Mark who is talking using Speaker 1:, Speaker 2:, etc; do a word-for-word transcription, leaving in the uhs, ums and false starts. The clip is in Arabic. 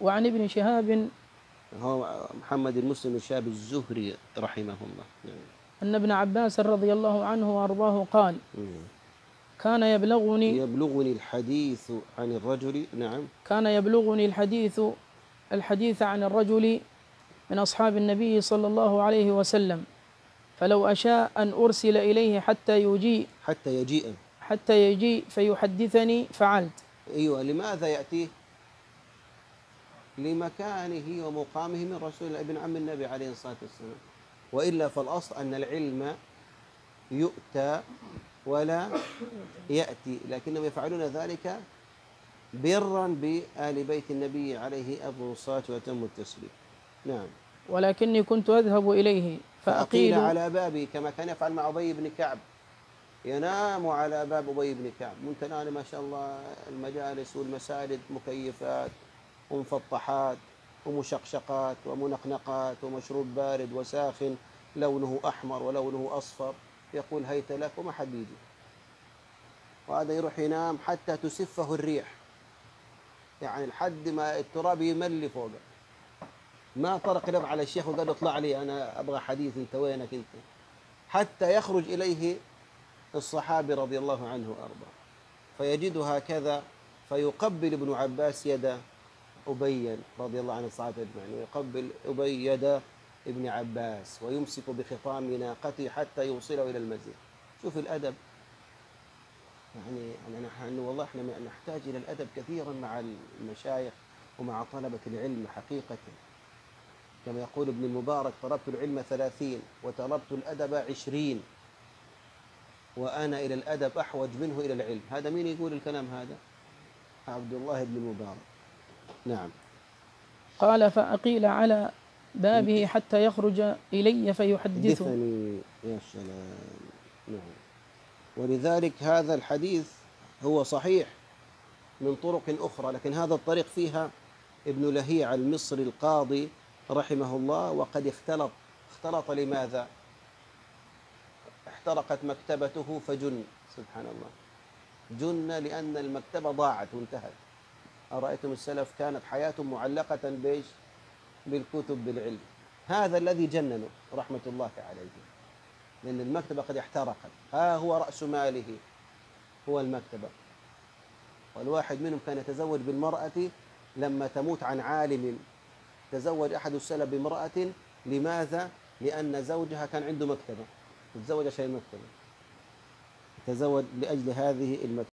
Speaker 1: وعن ابن شهاب
Speaker 2: هو محمد بن مسلم الشاب الزهري رحمه الله. نعم.
Speaker 1: أن ابن عباس رضي الله عنه وأرضاه قال كان يبلغني
Speaker 2: يبلغني الحديث عن الرجل. نعم.
Speaker 1: كان يبلغني الحديث الحديث عن الرجل من أصحاب النبي صلى الله عليه وسلم، فلو أشاء أن أرسل إليه حتى يجيء
Speaker 2: حتى يجيء
Speaker 1: حتى يجيء فيحدثني فعلت.
Speaker 2: أيوة. لماذا يأتيه؟ لمكانه ومقامه من رسول ابن عم النبي عليه الصلاة والسلام، وإلا فالأصل أن العلم يؤتى ولا يأتي، لكنهم يفعلون ذلك برا بآل بيت النبي عليه أفضل الصلاة وأتم التسليم. نعم.
Speaker 1: ولكني كنت أذهب إليه
Speaker 2: فأقيل
Speaker 1: فأقيل
Speaker 2: على بابي كما كان يفعل مع أبي بن كعب، ينام على باب أبي بن كعب. ممكن أنا ما شاء الله المجالس والمساجد مكيفات ومفطحات ومشقشقات ومنقنقات ومشروب بارد وساخن لونه أحمر ولونه أصفر، يقول هيت لك وما حد يجي، وهذا يروح ينام حتى تسفه الريح، يعني لحد ما التراب يملي فوقه. ما طرق يدق على الشيخ وقال اطلع لي أنا أبغى حديث، أنت وينك أنت، حتى يخرج إليه الصحابي رضي الله عنه وأرضاه فيجد هكذا، فيقبل ابن عباس يد أبي رضي الله عنه الصحابة أجمعين، ويقبل أبي يد ابن عباس ويمسك بخطام ناقته حتى يوصله إلى المسجد. شوف الأدب، يعني يعني نحن والله احنا نحتاج إلى الأدب كثيرا مع المشايخ ومع طلبة العلم حقيقة. كما يقول ابن المبارك طلبت العلم ثلاثين وطلبت الأدب عشرين وأنا إلى الأدب أحوج منه إلى العلم. هذا مين يقول الكلام هذا؟ عبد الله بن المبارك. نعم.
Speaker 1: قال فأقيل على بابه حتى يخرج إلي فيحدثه.
Speaker 2: يا سلام. نعم. ولذلك هذا الحديث هو صحيح من طرق أخرى، لكن هذا الطريق فيها ابن لهيع المصري القاضي رحمه الله وقد اختلط. اختلط لماذا؟ احترقت مكتبته فجن، سبحان الله، جن لأن المكتبة ضاعت وانتهت. أرأيتم السلف كانت حياتهم معلقة بإيش؟ بالكتب بالعلم. هذا الذي جننه رحمة الله عليه، لأن المكتبة قد احترقت. ها هو رأس ماله هو المكتبة. والواحد منهم كان يتزوج بالمرأة لما تموت عن عالم. تزوج أحد السلف بامرأة، لماذا؟ لأن زوجها كان عنده مكتبة، تزوج عشان المكتبة، تزوج لأجل هذه المكتبة.